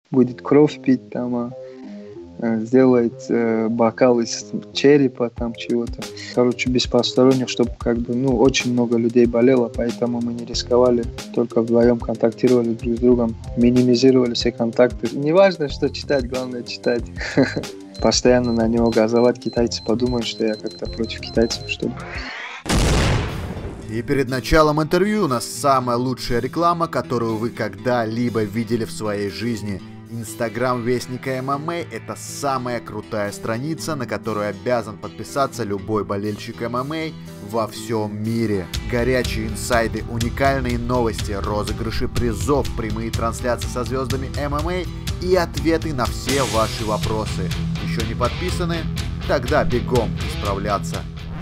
будет кровь пить, там, сделает бокал из черепа, там чего-то. Короче, без посторонних, чтобы как бы, ну, очень много людей болело, поэтому мы не рисковали, только вдвоем контактировали друг с другом, минимизировали все контакты. Не важно, что читать, главное читать. Постоянно на него газовать, китайцы подумают, что я как-то против китайцев, чтобы... И перед началом интервью у нас самая лучшая реклама, которую вы когда-либо видели в своей жизни. Инстаграм Вестника ММА – это самая крутая страница, на которую обязан подписаться любой болельщик ММА во всем мире. Горячие инсайды, уникальные новости, розыгрыши призов, прямые трансляции со звездами ММА и ответы на все ваши вопросы. Еще не подписаны? Тогда бегом исправляться.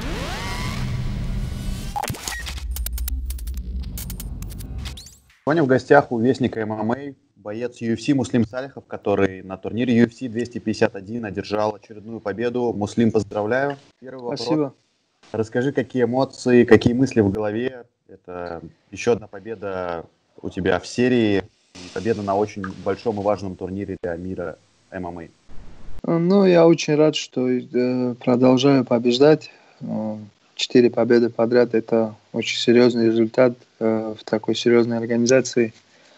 Сегодня в гостях у Вестника ММА боец UFC Муслим Салихов, который на турнире UFC 251 одержал очередную победу. Муслим, поздравляю. Первый вопрос. Спасибо. Расскажи, какие эмоции, какие мысли в голове. Это еще одна победа у тебя в серии. Победа на очень большом и важном турнире для мира ММА. Ну, я очень рад, что продолжаю побеждать. 4 победы подряд – это очень серьезный результат в такой серьезной организации.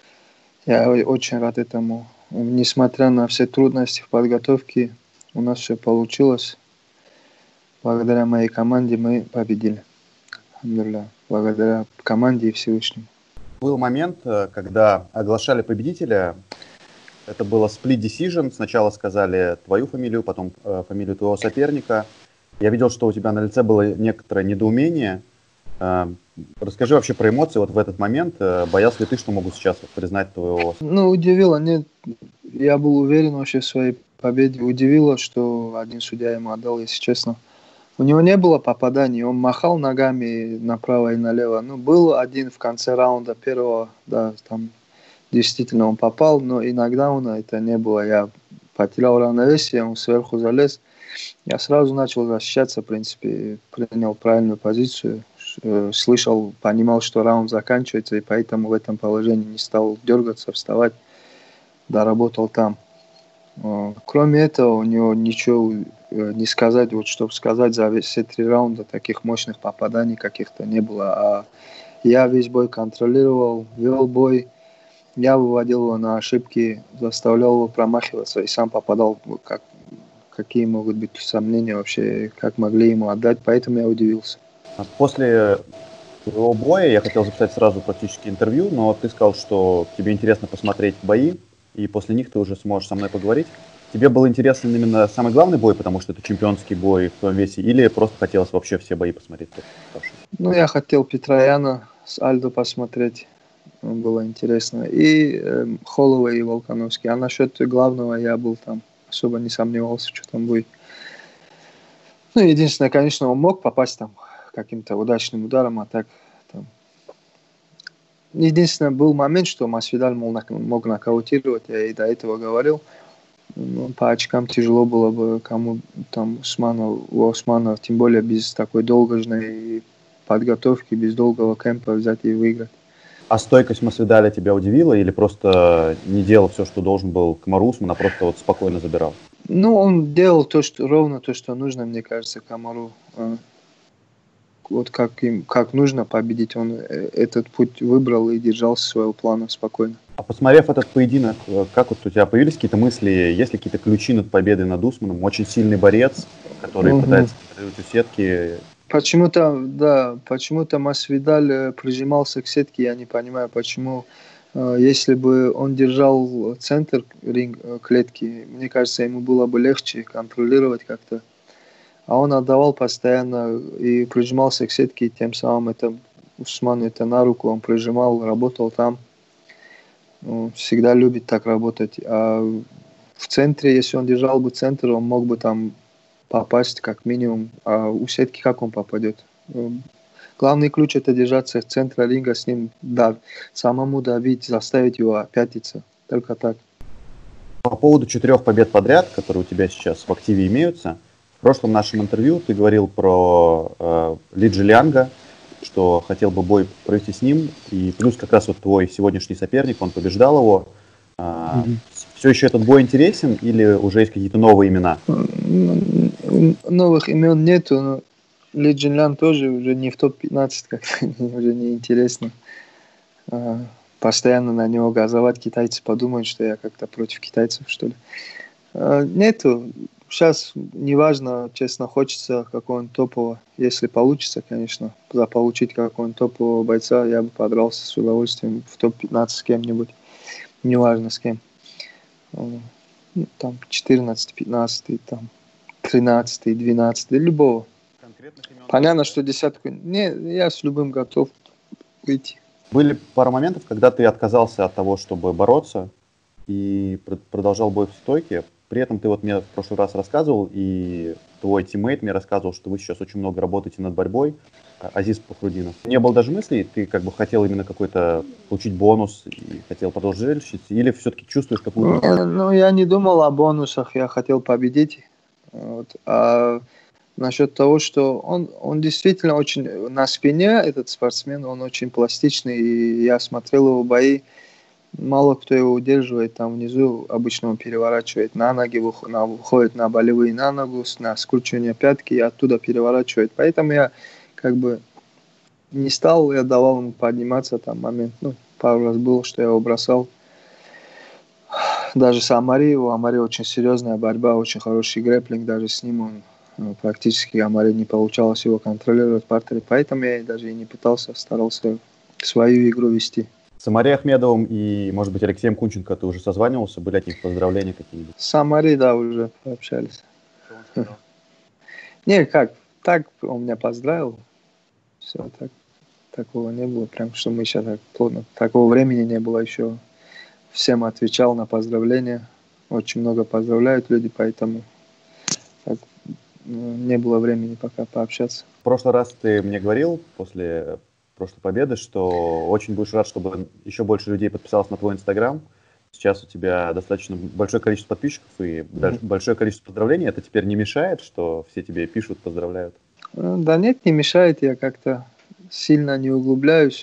Я очень рад этому. Несмотря на все трудности в подготовке, у нас все получилось. Благодаря моей команде мы победили. Благодаря команде и Всевышнему. Был момент, когда оглашали победителя. Это было split decision. Сначала сказали твою фамилию, потом фамилию твоего соперника. Я видел, что у тебя на лице было некоторое недоумение. Расскажи вообще про эмоции вот в этот момент. Боялся ли ты, что могут сейчас признать твоего... Ну, удивило. Нет, я был уверен вообще в своей победе. Удивило, что один судья ему отдал, если честно. У него не было попаданий. Он махал ногами направо и налево. Ну, был один в конце раунда первого. Да, там действительно он попал, но иногда он это не было. Я потерял равновесие, он сверху залез. Я сразу начал защищаться, в принципе, принял правильную позицию, слышал, понимал, что раунд заканчивается, и поэтому в этом положении не стал дергаться, вставать, доработал там. Кроме этого, у него ничего не сказать, вот чтобы сказать, за все 3 раунда таких мощных попаданий каких-то не было. А я весь бой контролировал, вел бой, я выводил его на ошибки, заставлял его промахиваться и сам попадал, какие могут быть сомнения вообще, как могли ему отдать, поэтому я удивился. После твоего боя я хотел записать сразу практически интервью, но ты сказал, что тебе интересно посмотреть бои, и после них ты уже сможешь со мной поговорить. Тебе был интересен именно самый главный бой, потому что это чемпионский бой в твоем весе, или просто хотелось вообще все бои посмотреть? Ну, я хотел Петрояна с Альдо посмотреть, было интересно, и Холлова и Волконовский. А насчет главного я был там, особо не сомневался, что там будет. Ну, единственное, конечно, он мог попасть там каким-то удачным ударом, а так там... Единственное, был момент, что Масвидаль мог нокаутировать, я и до этого говорил. Ну, по очкам тяжело было бы кому там у Османа, тем более без такой долгожной подготовки, без долгого кемпа взять и выиграть. А стойкость Масвидаля тебя удивила или просто не делал все, что должен был Камару Усман, а просто вот спокойно забирал? Ну, он делал ровно то, что нужно, мне кажется, Камару. Вот как нужно победить, он этот путь выбрал и держался своего плана спокойно. А посмотрев этот поединок, как вот у тебя появились какие-то мысли, есть ли какие-то ключи над победой над Усманом? Очень сильный борец, который пытается контролировать у сетки. Почему-то Масвидаль прижимался к сетке, я не понимаю, почему. Если бы он держал центр клетки, мне кажется, ему было бы легче контролировать как-то. А он отдавал постоянно и прижимался к сетке, и тем самым это Усману это на руку, он прижимал, работал там. Он всегда любит так работать. А в центре, если он держал бы центр, он мог бы там попасть как минимум. А у сетки как он попадет? Главный ключ это держаться в центре ринга, с ним самому давить, заставить его пятиться. Только так. По поводу 4 побед подряд, которые у тебя сейчас в активе имеются, в прошлом нашем интервью ты говорил про Ли Джилианга, что хотел бы бой провести с ним, и плюс как раз вот твой сегодняшний соперник, он побеждал его в Все еще этот бой интересен или уже есть какие-то новые имена? Новых имен нету, но Ли Джинлян тоже уже не в топ-15, как-то уже не интересно. Постоянно на него газовать, китайцы подумают, что я как-то против китайцев, что ли. Нету. Сейчас неважно, честно, хочется какого-нибудь топового. Если получится, конечно, заполучить какого-нибудь топового бойца, я бы подрался с удовольствием в топ-15 с кем-нибудь. Неважно с кем. Там 14, 15, там 13, 12, любого. Понятно, что десятку... Не, я с любым готов выйти. Были пара моментов, когда ты отказался от того, чтобы бороться, и продолжал бой в стойке. При этом ты вот мне в прошлый раз рассказывал, и твой тиммейт мне рассказывал, что вы сейчас очень много работаете над борьбой, Азиз Пахрудинов. Не было даже мыслей, ты как бы хотел именно какой-то получить бонус и хотел продолжить зрелищить, или все-таки чувствуешь какую-то... Ну, я не думал о бонусах, я хотел победить. Вот. А насчет того, что он действительно очень на спине, этот спортсмен, он очень пластичный, и я смотрел его бои, мало кто его удерживает, там внизу обычно он переворачивает на ноги, выходит на болевые на ногу, на скручивание пятки и оттуда переворачивает. Поэтому я как бы не стал, я давал ему подниматься, там момент, пару раз было, что я его бросал. Даже с Амари, у Амари очень серьезная борьба, очень хороший грэпплинг, даже с ним он практически Амари не получалось его контролировать в партере, поэтому я даже и не пытался, старался свою игру вести. С Амари Ахмедовым и, может быть, Алексеем Кунченко ты уже созванивался? Были от них поздравления какие-нибудь? С Амари, да, уже пообщались. Не, как, так он меня поздравил, все, так, такого не было, прям, что мы сейчас так плотно, такого времени не было еще. Всем отвечал на поздравления. Очень много поздравляют люди, поэтому так, не было времени пока пообщаться. В прошлый раз ты мне говорил, после прошлой победы, что очень будешь рад, чтобы еще больше людей подписалось на твой Инстаграм. Сейчас у тебя достаточно большое количество подписчиков и большое количество поздравлений. Это теперь не мешает, что все тебе пишут, поздравляют? Да нет, не мешает. Я как-то сильно не углубляюсь.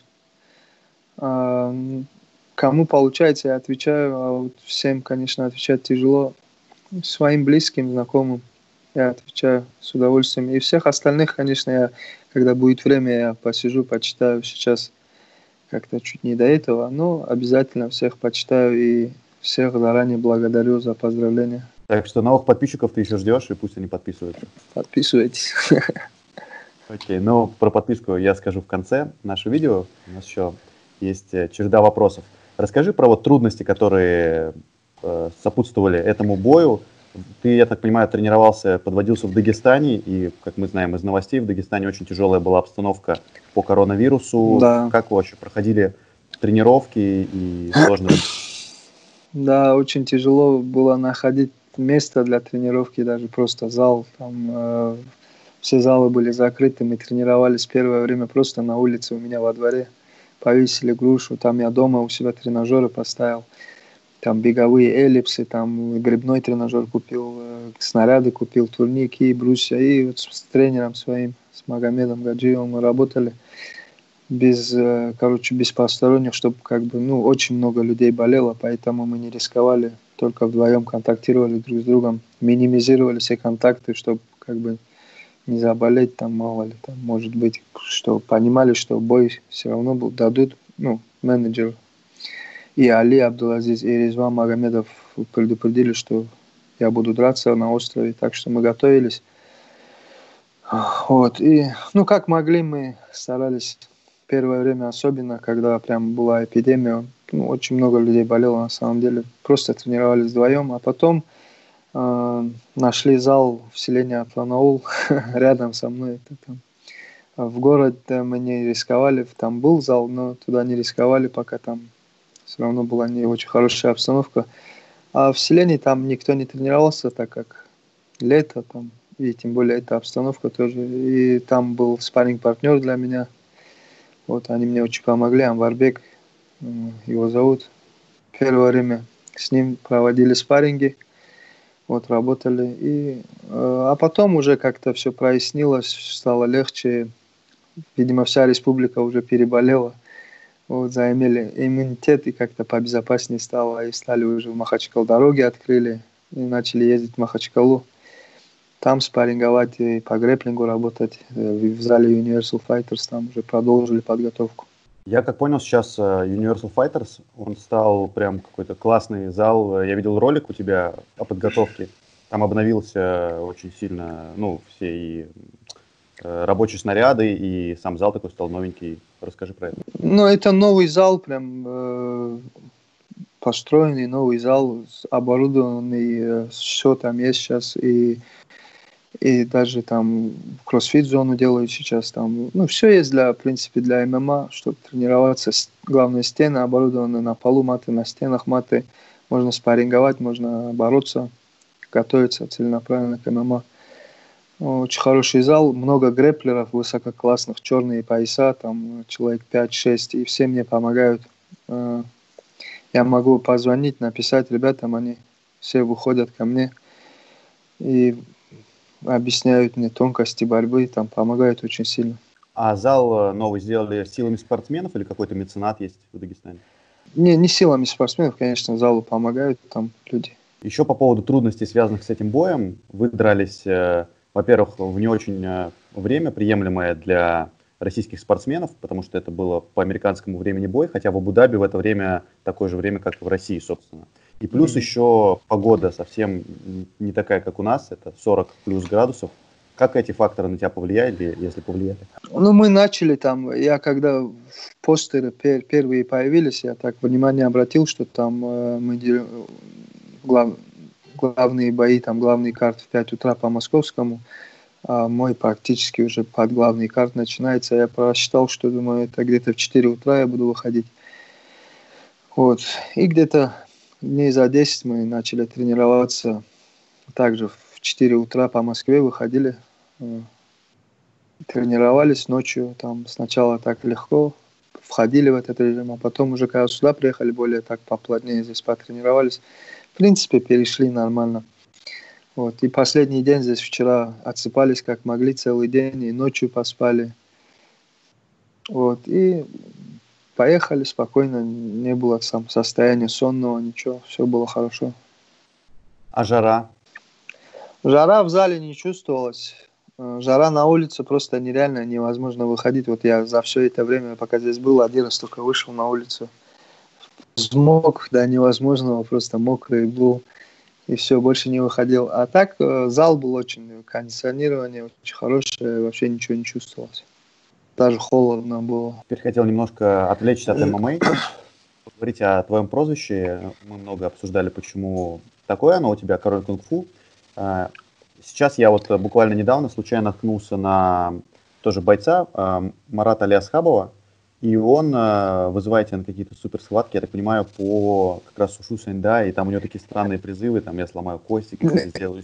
Кому получается, я отвечаю, а вот всем, конечно, отвечать тяжело. Своим близким, знакомым я отвечаю с удовольствием. И всех остальных, конечно, я, когда будет время, я посижу, почитаю. Сейчас как-то чуть не до этого, но обязательно всех почитаю и всех заранее благодарю за поздравления. Так что новых подписчиков ты еще ждешь, и пусть они подписываются. Подписывайтесь. Окей, ну про подписку я скажу в конце нашего видео. У нас еще есть череда вопросов. Расскажи про вот трудности, которые сопутствовали этому бою. Ты, я так понимаю, тренировался, подводился в Дагестане, и, как мы знаем из новостей, в Дагестане очень тяжелая была обстановка по коронавирусу. Да. Как вы вообще проходили тренировки и сложно? Да, очень тяжело было находить место для тренировки, даже просто зал. Там все залы были закрыты, мы тренировались первое время просто на улице у меня во дворе. Повесили грушу, там я дома у себя тренажеры поставил. Там беговые эллипсы, там грибной тренажер купил, снаряды купил, турники, брусья. И вот с тренером своим, с Магомедом Гаджиевым мы работали без посторонних, чтобы очень много людей болело, поэтому мы не рисковали, только вдвоем контактировали друг с другом, минимизировали все контакты, чтобы не заболеть, там мало ли, там может быть, что понимали, что бой все равно дадут, менеджеру. И Али Абдулазиз и Резван Магомедов предупредили, что я буду драться на острове, так что мы готовились. Вот, и, как могли, мы старались первое время, особенно, когда прям была эпидемия, очень много людей болело на самом деле, просто тренировались вдвоем, а потом нашли зал в селении Атланаул рядом со мной. В город мы не рисковали, там был зал, но туда не рисковали, пока там все равно была не очень хорошая обстановка. А в селении там никто не тренировался, так как лето там, и тем более эта обстановка тоже. И там был спарринг-партнер для меня. Вот, они мне очень помогли, Анварбек, его зовут. Первое время с ним проводили спарринги. Вот, работали. А потом уже как-то все прояснилось, стало легче. Видимо, вся республика уже переболела. Вот, заимели иммунитет и как-то побезопаснее стало. И стали уже в Махачкалу дороги открыли. И начали ездить в Махачкалу. Там спарринговать и по грэпплингу работать. В зале Universal Fighters там уже продолжили подготовку. Я как понял, сейчас Universal Fighters, он стал прям какой-то классный зал. Я видел ролик у тебя о подготовке. Там обновился очень сильно, ну, все и рабочие снаряды, и сам зал такой стал новенький. Расскажи про это. Ну, это новый зал, прям построенный новый зал, оборудованный, все там есть сейчас, и даже там кроссфит-зону делают сейчас там. Ну, все есть для, в принципе, для ММА, чтобы тренироваться. Главные стены оборудованы на полу, маты на стенах, маты. Можно спарринговать, можно бороться, готовиться целенаправленно к ММА. Очень хороший зал, много грэпплеров высококлассных, черные пояса, там человек 5-6, и все мне помогают. Я могу позвонить, написать ребятам, они все выходят ко мне и объясняют мне тонкости борьбы, там помогают очень сильно. А зал новый сделали силами спортсменов или какой-то меценат есть в Дагестане? Не силами спортсменов, конечно, залу помогают там люди. Еще по поводу трудностей, связанных с этим боем, вы дрались, во-первых, в не очень время, приемлемое для российских спортсменов, потому что это было по американскому времени бой, хотя в Абу-Даби в это время такое же время, как и в России, собственно. И плюс еще погода совсем не такая, как у нас, это 40 плюс градусов. Как эти факторы на тебя повлияли, если повлияли? Ну, мы начали там, я когда постеры первые появились, я так внимание обратил, что там мы главные бои, там главный карт в 5 утра по московскому, а мой практически уже под главный карт начинается. Я просчитал, что, думаю, это где-то в 4 утра я буду выходить. Вот. И где-то дней за 10 мы начали тренироваться. Также в 4 утра по Москве выходили. Тренировались ночью. Там сначала так легко входили в этот режим, а потом уже, когда сюда приехали, более так поплотнее здесь потренировались. В принципе, перешли нормально. Вот. И последний день здесь вчера отсыпались как могли целый день, и ночью поспали. Вот. И поехали спокойно, не было состояния сонного, ничего, все было хорошо. А жара? Жара в зале не чувствовалась. Жара на улице просто нереально, невозможно выходить. Вот я за все это время, пока здесь был, один раз только вышел на улицу. Взмок до невозможного, просто мокрый был. И все, больше не выходил. А так зал был очень, кондиционирование очень хорошее, вообще ничего не чувствовалось. Даже холодно было. Теперь хотел немножко отвлечься от ММА. Поговорить о твоем прозвище. Мы много обсуждали, почему такое оно у тебя, король кунг-фу. Сейчас я вот буквально недавно случайно наткнулся на тоже бойца Марата Алиасхабова, и он вызывает тебя на какие-то суперсхватки, я так понимаю, по как раз Ушу Сэндай, и там у него такие странные призывы, там я сломаю кости, сделаю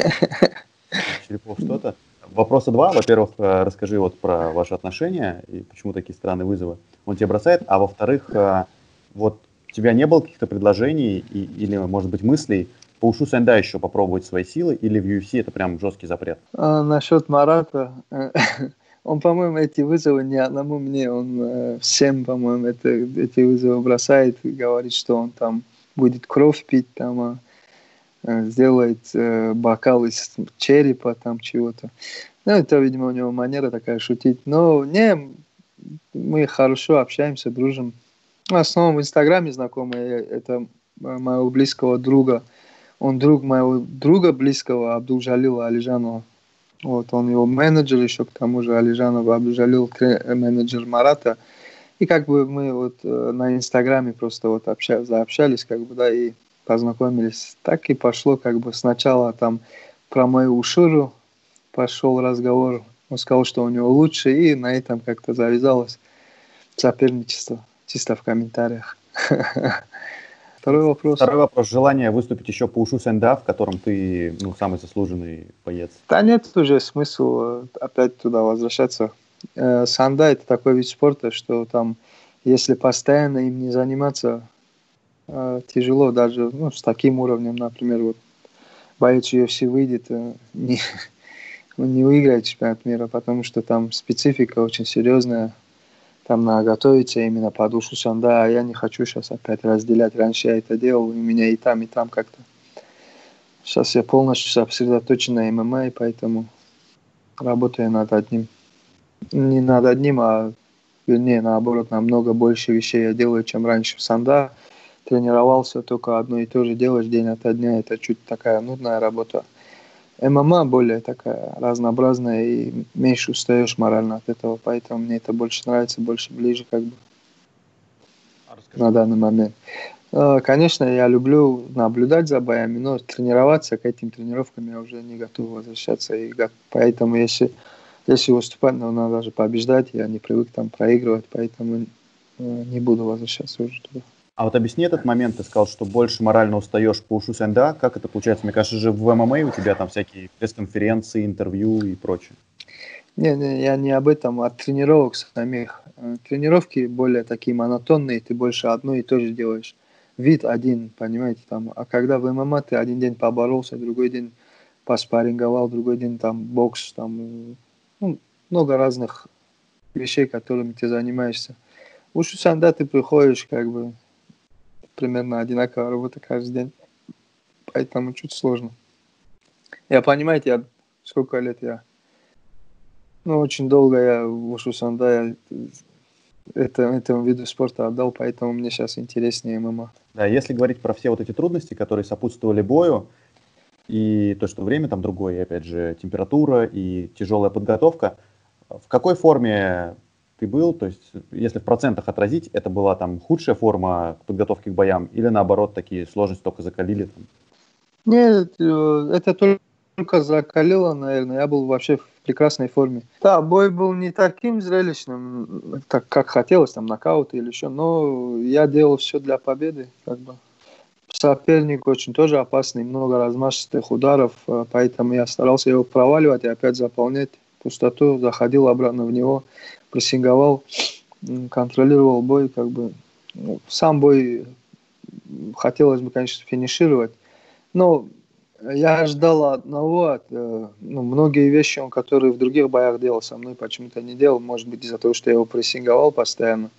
черепов, что-то. Вопроса два. Во-первых, расскажи вот про ваши отношения и почему такие странные вызовы он тебе бросает, а во-вторых, вот у тебя не было каких-то предложений или, может быть, мыслей по Ушу Сэндай еще попробовать свои силы, или в UFC это прям жесткий запрет? Насчет Марата, он, по-моему, эти вызовы не одному мне, он всем, по-моему, эти вызовы бросает и говорит, что он там будет кровь пить, там сделает бокал из черепа, там чего-то. Ну, это, видимо, у него манера такая шутить. Но не, мы хорошо общаемся, дружим. В основном в Инстаграме знакомые, это моего близкого друга. Он друг моего друга близкого, Абдулжалила Алижанова. Вот, он его менеджер еще, к тому же Алижанов Абдулжалил, менеджер Марата. И как бы мы вот на Инстаграме просто вот заобщались, как бы, да, и познакомились. Так и пошло, как бы сначала там про мою Ушуру пошел разговор. Он сказал, что у него лучше, и на этом как-то завязалось соперничество, чисто в комментариях. Второй вопрос. Второй вопрос. Желание выступить еще по Ушу Сэнда, в котором ты самый заслуженный боец? Да нет уже смысла опять туда возвращаться. Санда – это такой вид спорта, что там, если постоянно им не заниматься, тяжело даже с таким уровнем, например, вот боец UFC выйдет, он не выиграет чемпионат мира, потому что там специфика очень серьезная. там готовиться именно под Ушусан, да, а я не хочу сейчас опять разделять. Раньше я это делал, у меня и там как-то. Сейчас я полностью сосредоточен на ММА, поэтому работаю над одним. Не над одним, а вернее, наоборот, намного больше вещей я делаю, чем раньше. В Санда тренировался, только одно и то же делаешь день ото дня. Это чуть такая нудная работа. ММА более такая разнообразная и меньше устаешь морально от этого. Поэтому мне это больше нравится, больше ближе как бы на данный момент. Конечно, я люблю наблюдать за боями, но тренироваться к этим тренировкам я уже не готов возвращаться. И поэтому если выступать, но надо же побеждать, я не привык там проигрывать, поэтому не буду возвращаться уже туда. А вот объясни этот момент, ты сказал, что больше морально устаешь по ушу СНДА. Как это получается? Мне кажется, же в ММА у тебя там всякие пресс-конференции, интервью и прочее. Не, я не об этом, от тренировок самих. Тренировки более такие монотонные, ты больше одно и то же делаешь. Вид один, понимаете, там. А когда в ММА ты один день поборолся, другой день поспарринговал, другой день там бокс, там много разных вещей, которыми ты занимаешься. В Ушусанда ты приходишь как бы примерно одинаковая работа каждый день, поэтому чуть сложно. Я, понимаете, сколько лет я... очень долго я в Ушусанда этому виду спорта отдал, поэтому мне сейчас интереснее ММА. Да, если говорить про все вот эти трудности, которые сопутствовали бою, и то, что время там другое, и опять же температура и тяжелая подготовка, в какой форме ты был? То есть, если в процентах отразить, это была там худшая форма подготовки к боям, или наоборот, такие сложности только закалили? Там? Нет, это только закалило, наверное. Я был вообще в прекрасной форме. Да, бой был не таким зрелищным, как хотелось, там нокаут или еще, но я делал все для победы, как бы. Соперник очень тоже опасный, много размашистых ударов, поэтому я старался его проваливать и опять заполнять пустоту, заходил обратно в него, прессинговал, контролировал бой, как бы. Сам бой хотелось бы, конечно, финишировать, но я ждал одного, многие вещи, которые в других боях делал со мной, почему-то не делал, может быть, из-за того, что я его прессинговал постоянно.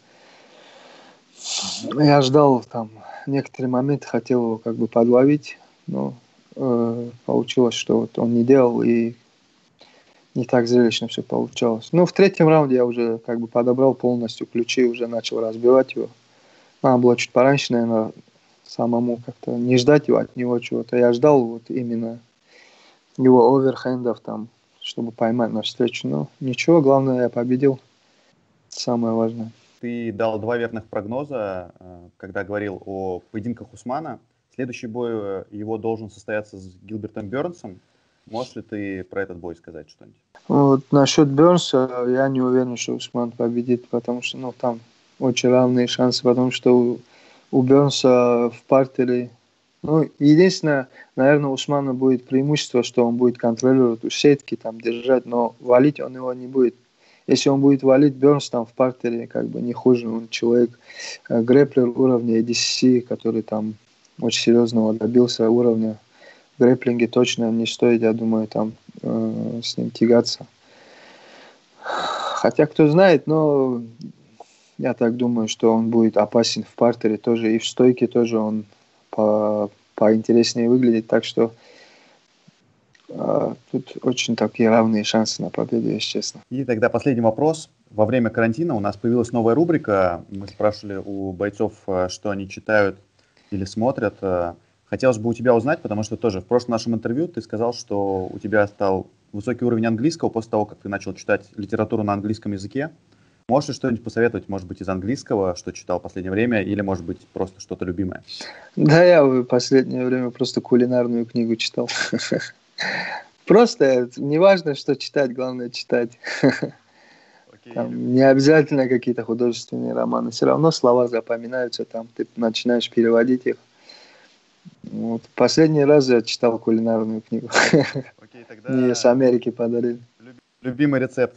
Я ждал там некоторые моменты, хотел его как бы подловить, но получилось, что вот он не делал, и не так зрелищно все получалось. В третьем раунде я уже как бы подобрал полностью ключи, уже начал разбивать его. Надо было чуть пораньше, наверное, самому как-то не ждать его от него чего-то. Я ждал вот именно его оверхендов там, чтобы поймать навстречу. Но ничего, главное, я победил. Самое важное. Ты дал 2 верных прогноза, когда говорил о поединках Усмана. Следующий бой его должен состояться с Гилбертом Бёрнсом. Можешь ли ты про этот бой сказать что-нибудь? Вот насчет Бёрнса я не уверен, что Усман победит, потому что там очень равные шансы, потому что у Бёрнса в партере... единственное, наверное, у Усмана будет преимущество, что он будет контролировать у сетки, там держать, но валить он его не будет. Если он будет валить, Бёрнс там в партере как бы не хуже, он человек, грэплер уровня ADCC, который там очень серьезного добился уровня. В грэплинге точно не стоит, я думаю, там с ним тягаться. Хотя кто знает, но я так думаю, что он будет опасен в партере тоже, и в стойке тоже он поинтереснее выглядит, так что тут очень такие равные шансы на победу, если честно. И тогда последний вопрос. Во время карантина у нас появилась новая рубрика. Мы спрашивали у бойцов, что они читают или смотрят. Хотелось бы у тебя узнать, потому что тоже в прошлом нашем интервью ты сказал, что у тебя стал высокий уровень английского после того, как ты начал читать литературу на английском языке. Можешь ли что-нибудь посоветовать, может быть, из английского, что читал в последнее время, или, может быть, просто что-то любимое? Да, я в последнее время просто кулинарную книгу читал. Просто не важно, что читать, главное читать. Там не обязательно какие-то художественные романы, все равно слова запоминаются, там ты начинаешь переводить их. Вот. Последний раз я читал кулинарную книгу. Окей, тогда... Мне с Америки подарили. Любимый рецепт?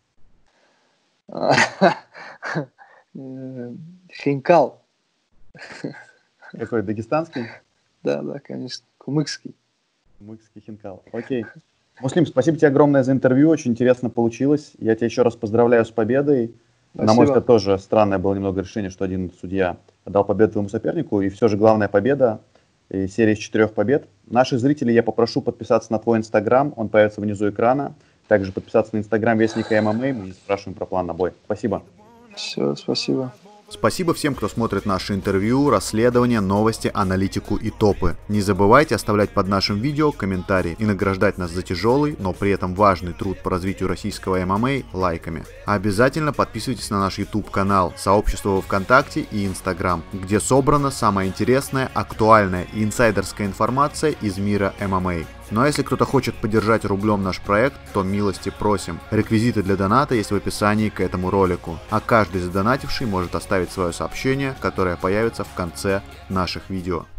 Хинкал. Какой, дагестанский? Да, конечно. Кумыкский. Кумыкский хинкал. Окей. Муслим, спасибо тебе огромное за интервью, очень интересно получилось. Я тебя еще раз поздравляю с победой. На мой взгляд, тоже странное было немного решение, что один судья дал победу твоему сопернику, и все же главная победа и серия из 4 побед. Наших зрителей я попрошу подписаться на твой инстаграм, он появится внизу экрана. Также подписаться на инстаграм Вестника ММА, мы не спрашиваем про план на бой. Спасибо. Все, спасибо. Спасибо всем, кто смотрит наши интервью, расследования, новости, аналитику и топы. Не забывайте оставлять под нашим видео комментарии и награждать нас за тяжелый, но при этом важный труд по развитию российского ММА лайками. А обязательно подписывайтесь на наш YouTube канал, сообщество во ВКонтакте и Instagram, где собрана самая интересная, актуальная и инсайдерская информация из мира ММА. Ну а если кто-то хочет поддержать рублем наш проект, то милости просим. Реквизиты для доната есть в описании к этому ролику. А каждый задонативший может оставить свое сообщение, которое появится в конце наших видео.